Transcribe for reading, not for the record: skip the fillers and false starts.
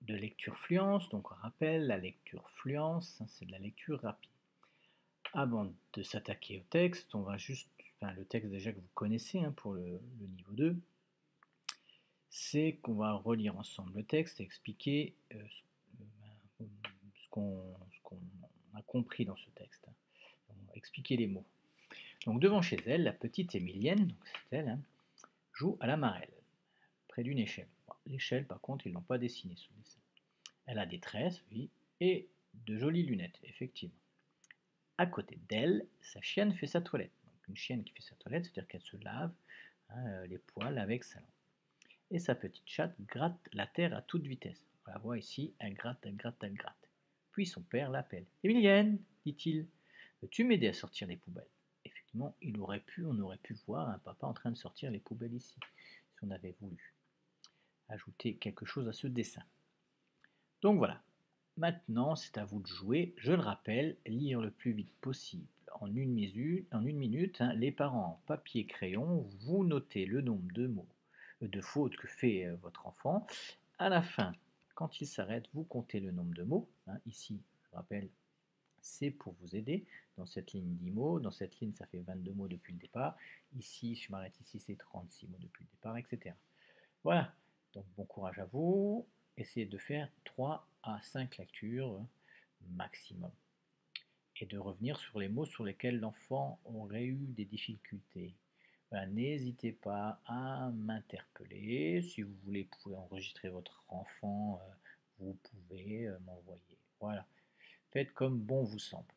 de lecture fluence. Donc on rappelle, la lecture fluence, c'est de la lecture rapide. Avant de s'attaquer au texte, on va juste, le texte déjà que vous connaissez pour le niveau 2, c'est qu'on va relire ensemble le texte et expliquer ce qu'on a compris dans ce texte. On va expliquer les mots. Donc devant chez elle, la petite Émilienne, donc c'est elle, joue à la marelle, près d'une échelle. Bon, l'échelle, par contre, ils ne l'ont pas dessinée sur le dessin. Elle a des tresses, oui, et de jolies lunettes, effectivement. À côté d'elle, sa chienne fait sa toilette. Donc une chienne qui fait sa toilette, c'est-à-dire qu'elle se lave les poils avec sa langue. Et sa petite chatte gratte la terre à toute vitesse. On la voit ici, elle gratte, elle gratte, elle gratte. Puis son père l'appelle. Émilienne, dit-il, veux-tu m'aider à sortir les poubelles? Effectivement, on aurait pu voir un papa en train de sortir les poubelles ici, si on avait voulu ajouter quelque chose à ce dessin. Donc voilà, maintenant c'est à vous de jouer. Je le rappelle, lire le plus vite possible en une minute. Les parents, papier, crayon, vous notez le nombre de mots, de fautes que fait votre enfant. À la fin, quand il s'arrête, vous comptez le nombre de mots. Ici, je rappelle, c'est pour vous aider. Dans cette ligne 10 mots, dans cette ligne ça fait 22 mots depuis le départ. Ici, je m'arrête ici, c'est 36 mots depuis le départ, etc. Voilà, donc bon courage à vous. Essayez de faire 3 à 5 lectures maximum. Et de revenir sur les mots sur lesquels l'enfant aurait eu des difficultés. Voilà, n'hésitez pas à m'interpeller. Si vous voulez, vous pouvez enregistrer votre enfant, vous pouvez m'envoyer. Voilà, faites comme bon vous semble.